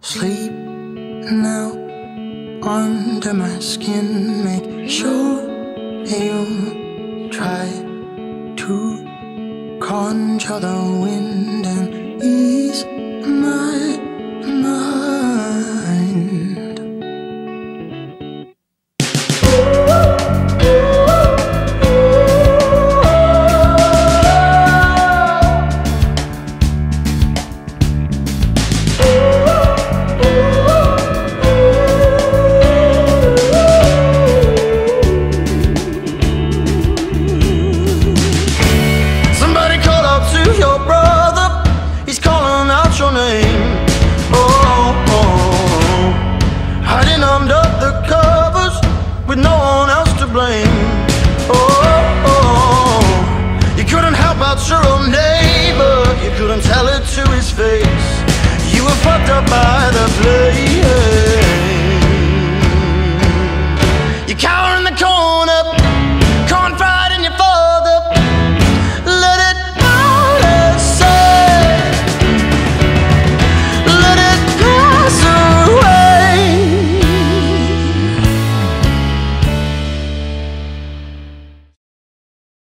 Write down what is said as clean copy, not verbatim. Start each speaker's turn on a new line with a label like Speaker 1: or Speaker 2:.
Speaker 1: Sleep now under my skin. Make sure you try to conjure the wind and ease my mind. Your name, hiding under the covers with no one else to blame. You couldn't help out your own neighbor, you couldn't tell it to his face. You were fucked up by the blame. You cower in the corner.